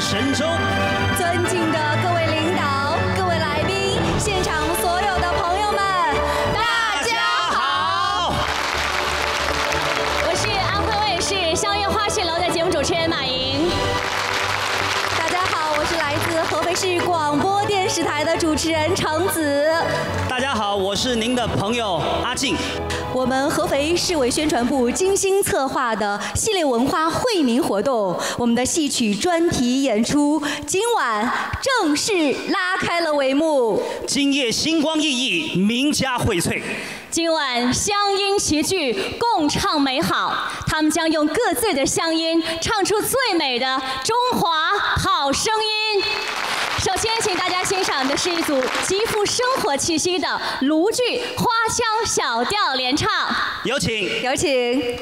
神州。 尊敬的各位领导、各位来宾、现场所有的朋友们，大家好！ 我是安徽卫视校园花絮楼的节目主持人马莹。 大家好，我是来自合肥市广播电视台的主持人程子。 大家好，我是您的朋友阿静。 我们合肥市委宣传部精心策划的系列文化惠民活动，我们的戏曲专题演出今晚正式拉开了帷幕。 今夜星光熠熠，名家荟萃。 今晚乡音齐聚，共唱美好。他们将用各自的乡音，唱出最美的中华好声音。首先，请大家欣赏的是一组极富生活气息的卢剧花腔小调联唱， 有请， 有请。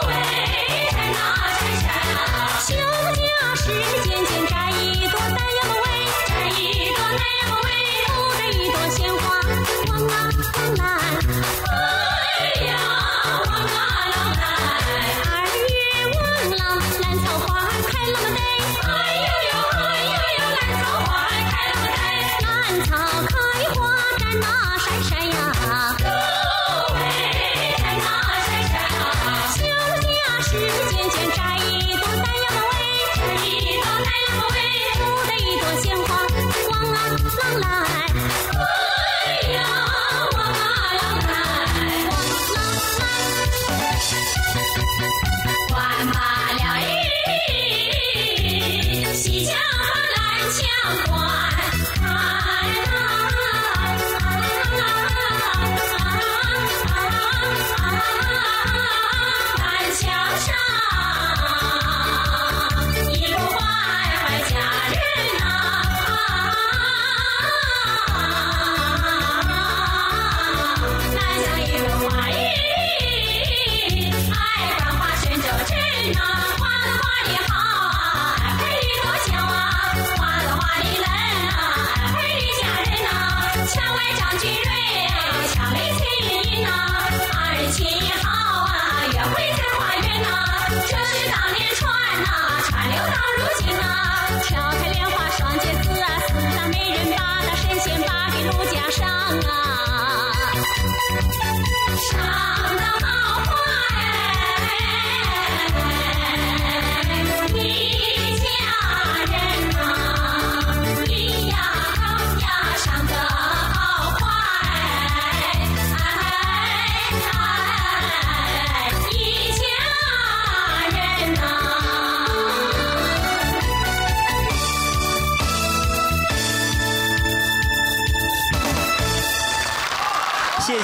时间间摘一朵丹呀。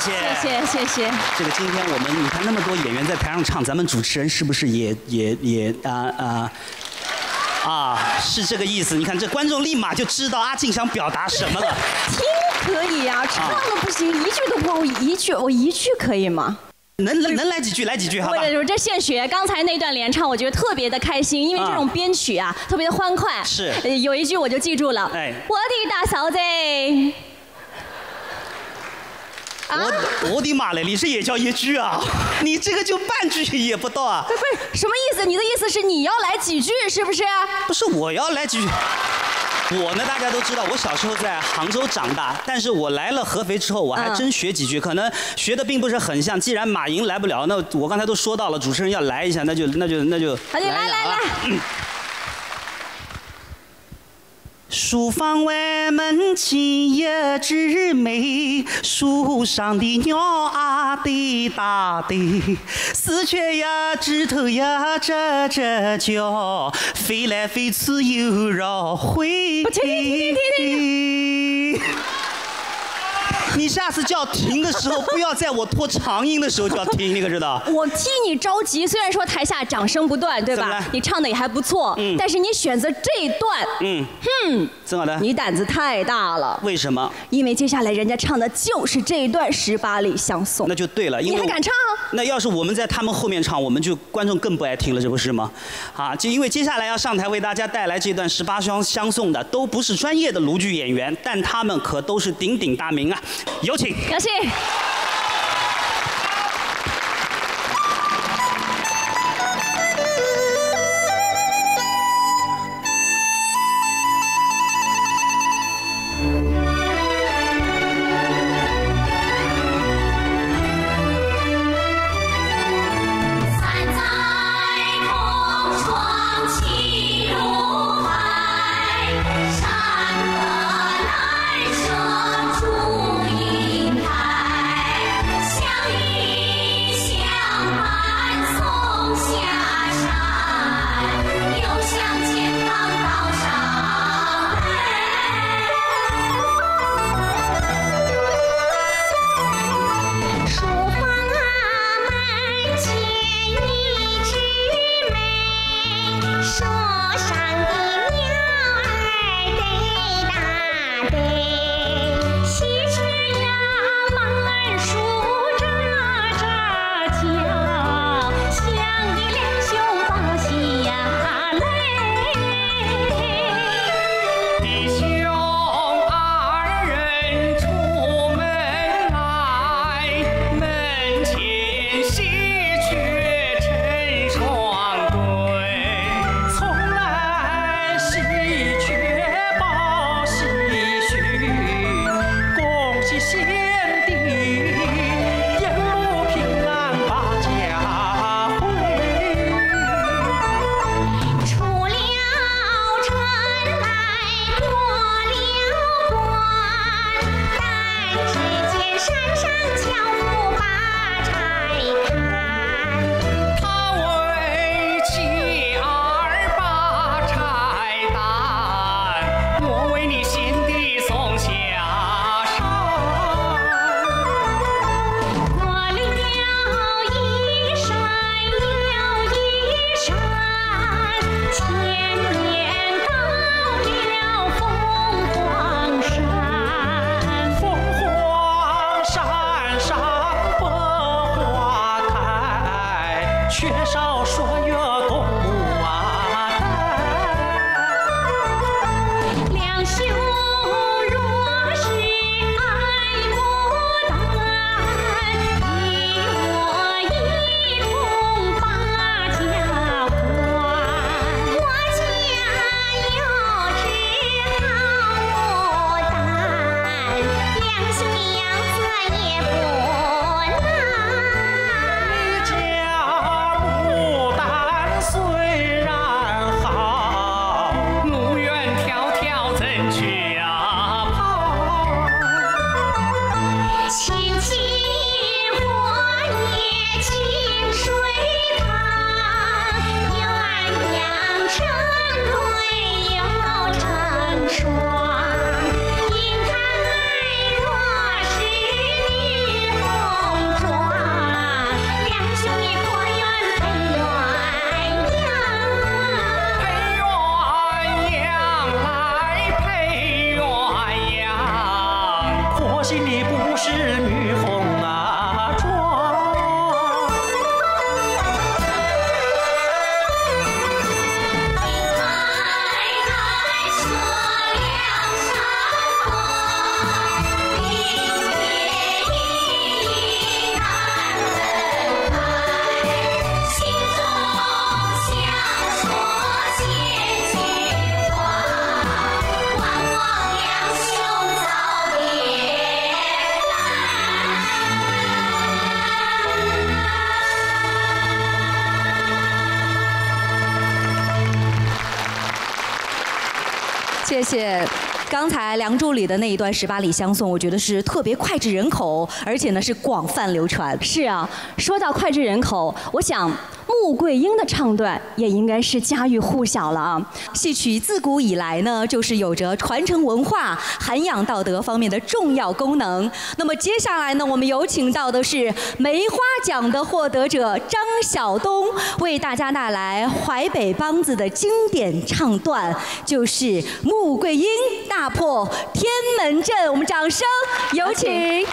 谢。 谢谢。 这个今天我们你看那么多演员在台上唱，咱们主持人是不是也是这个意思？你看这观众立马就知道阿静想表达什么了。 听可以啊，唱了不行，一句都不会，我一句可以吗？ 能来几句，好吧？ 我这现学，刚才那段连唱，我觉得特别的开心，因为这种编曲啊，特别的欢快。 是。 有一句我就记住了。哎。我的大嫂子。 我的妈嘞！你这也叫一句啊？你这个就半句也不到啊！ 不是什么意思？你的意思是你要来几句，是不是？ 不是我要来几句。我呢，大家都知道，我小时候在杭州长大，但是我来了合肥之后，我还真学几句，可能学的并不是很像。既然马云来不了，那我刚才都说到了，主持人要来一下，那就。 好，你来。 书房外门前一枝梅，树上的鸟啊对答对，四雀呀枝头呀吱叫，飞来飞去又绕回。停！你下次叫停的时候，不要在我拖长音的时候叫停，你可知道？ 我替你着急，虽然说台下掌声不断，对吧？你唱的也还不错，但是你选择这一段， 怎么的？ 你胆子太大了。 为什么？ 因为接下来人家唱的就是这一段18里相送。 那就对了，因为你还敢唱？ 那要是我们在他们后面唱，我们就观众更不爱听了，这不是吗？就因为接下来要上台为大家带来这段18双相送的，都不是专业的卢剧演员，但他们可都是鼎鼎大名啊！有请。 有请。 山河来生祝英台。 谢谢。刚才《梁祝》里的那一段18里相送，我觉得是特别脍炙人口，而且呢是广泛流传。 是啊，说到脍炙人口，我想穆桂英的唱段也应该是家喻户晓了啊。 戏曲自古以来呢，就是有着传承文化、涵养道德方面的重要功能。那么接下来呢，我们有请到的是梅花奖的获得者张晓东，为大家带来淮北梆子的经典唱段，就是穆桂英大破天门阵。我们掌声有请。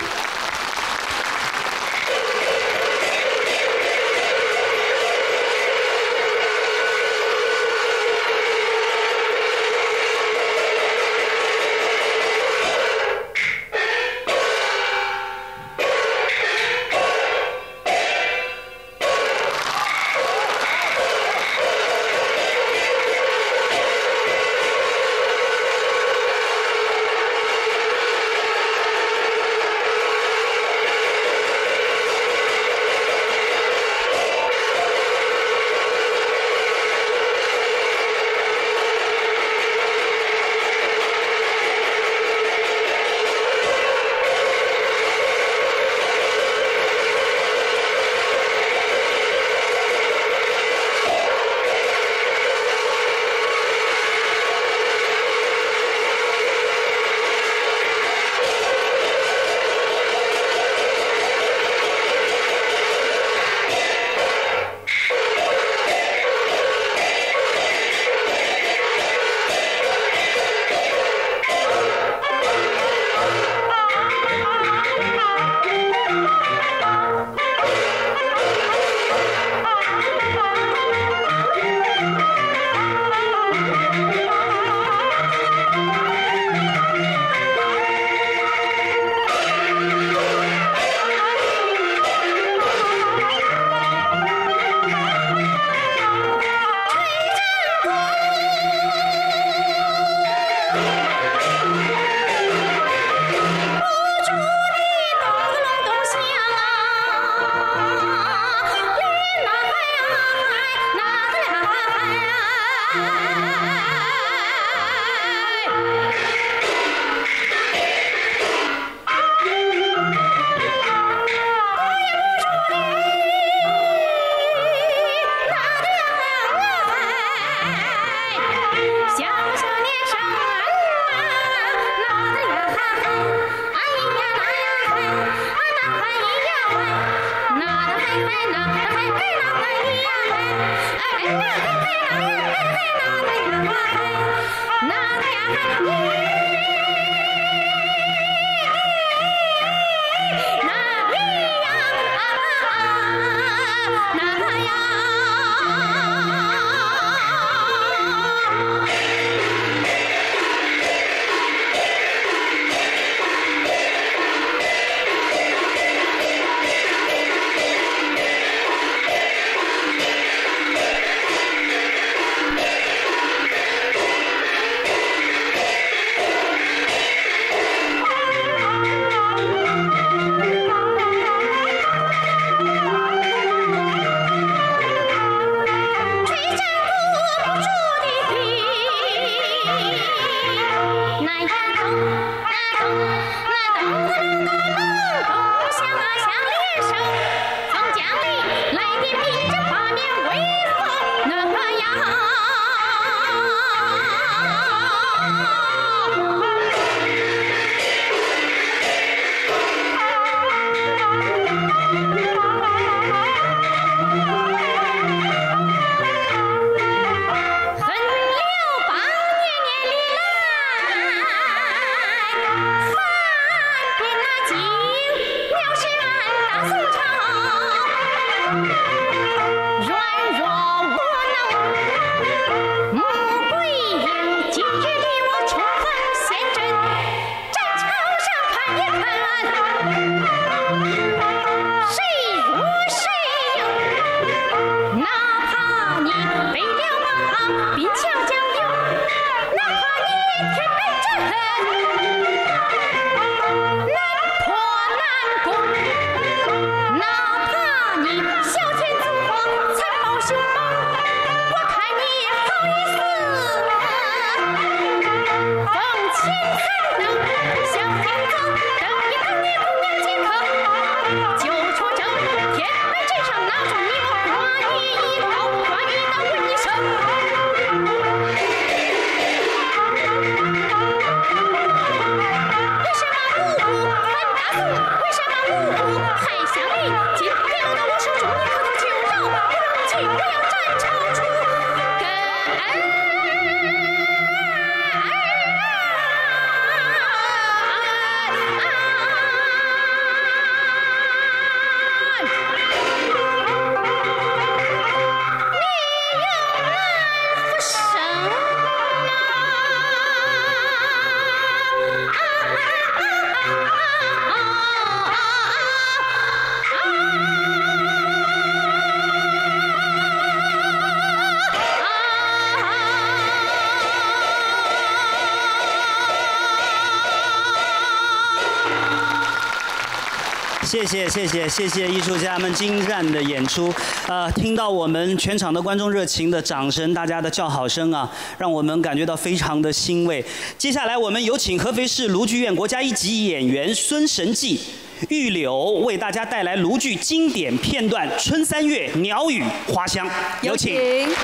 谢谢艺术家们精湛的演出，听到我们全场的观众热情的掌声，大家的叫好声啊，让我们感觉到非常的欣慰。接下来我们有请合肥市卢剧院国家一级演员孙神记、玉柳为大家带来卢剧经典片段《春三月》《鸟语花香》，有请。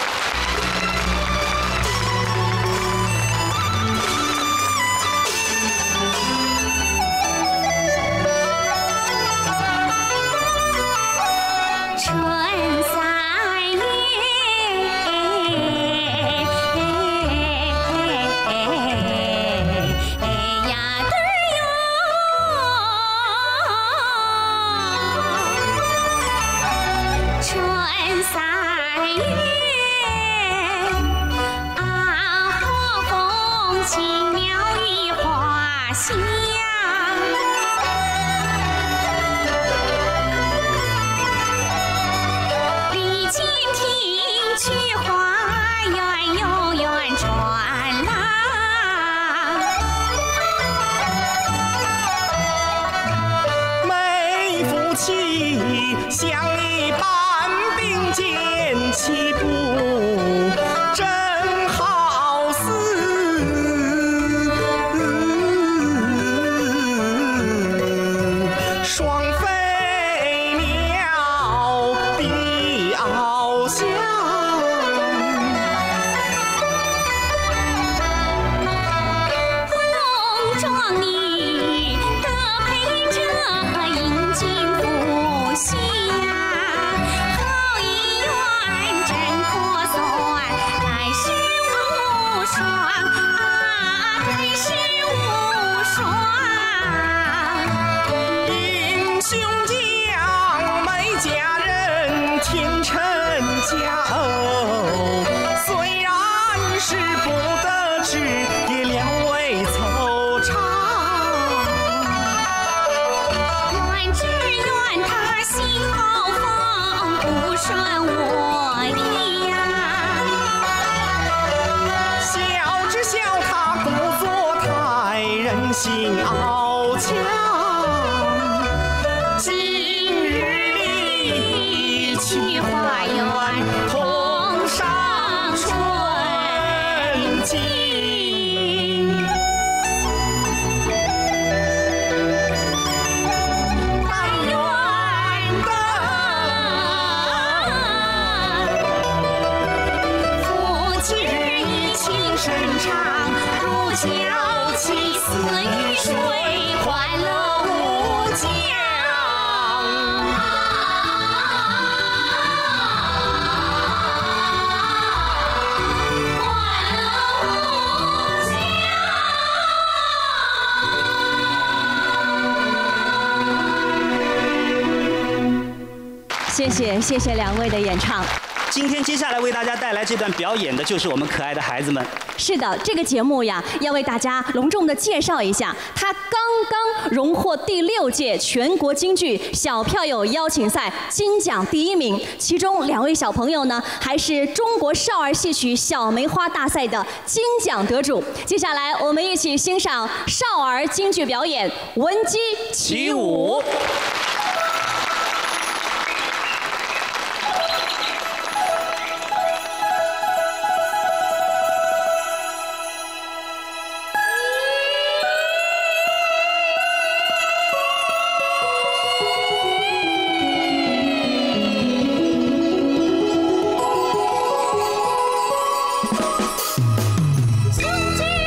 谢谢两位的演唱。 今天接下来为大家带来这段表演的就是我们可爱的孩子们。 是的，这个节目呀，要为大家隆重的介绍一下，它刚刚荣获第6届全国京剧小票友邀请赛金奖第1名，其中2位小朋友呢，还是中国少儿戏曲小梅花大赛的金奖得主。接下来，我们一起欣赏少儿京剧表演《闻鸡起舞》。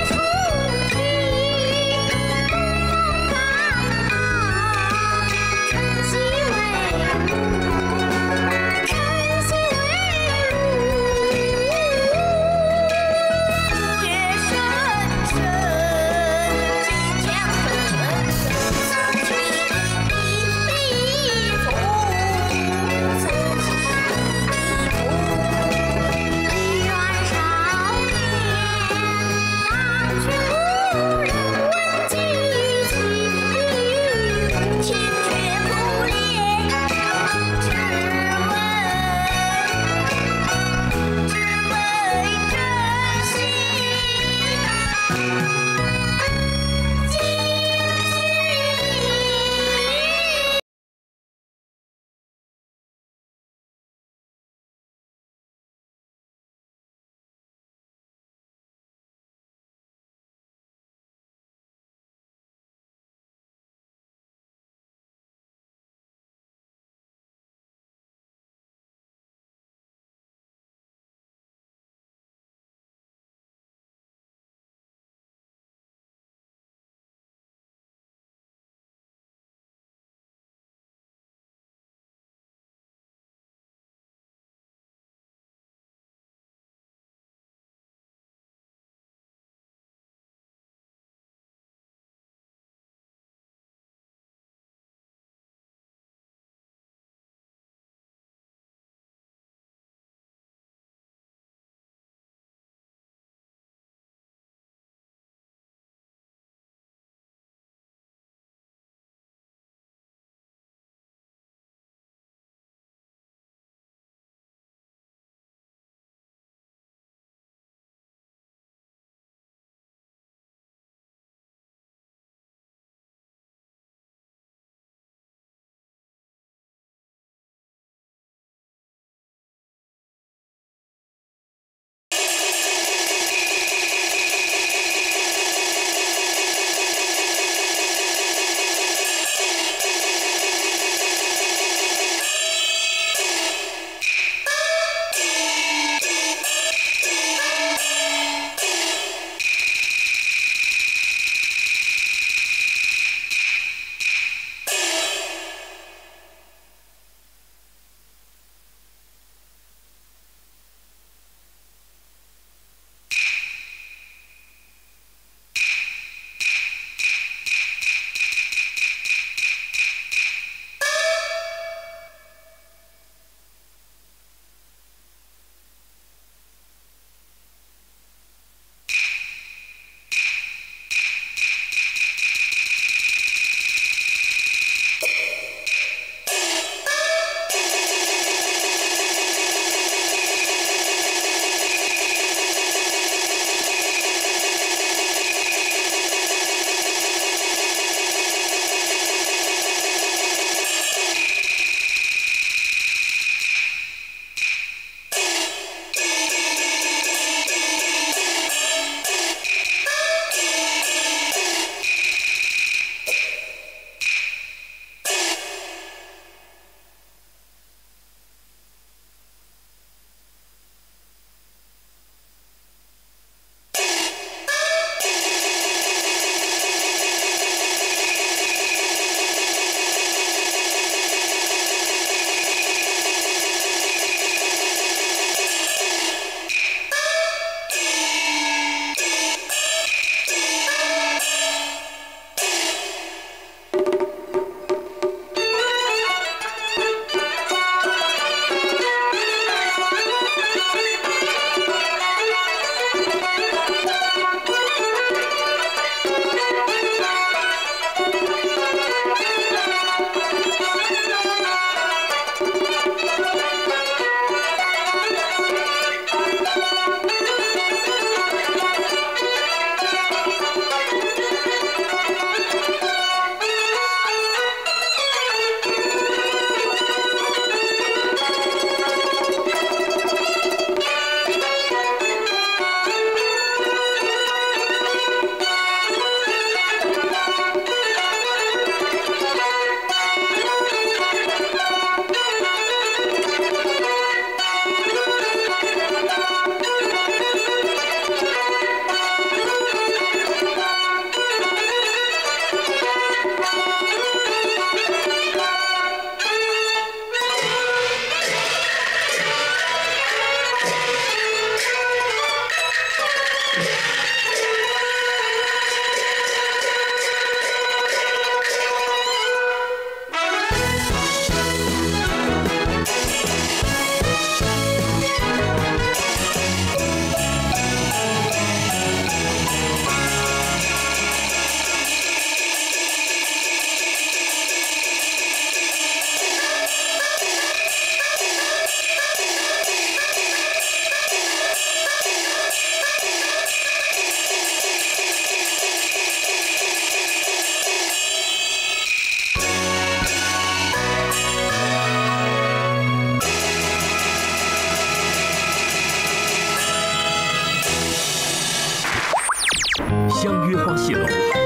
春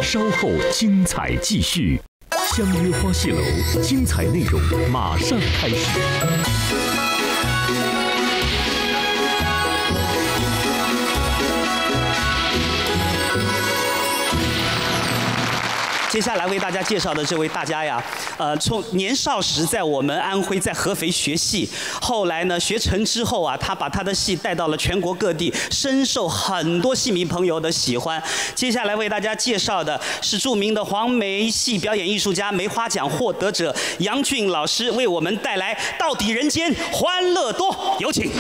稍后精彩继续。相约花戏楼，精彩内容马上开始。 接下来为大家介绍的这位大家呀，从年少时在我们安徽在合肥学戏，后来呢学成之后啊，他把他的戏带到了全国各地，深受很多戏迷朋友的喜欢。接下来为大家介绍的是著名的黄梅戏表演艺术家、梅花奖获得者杨俊老师，为我们带来《到底人间欢乐多》，有请。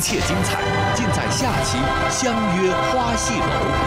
切精彩尽在下期《相约花戏楼》。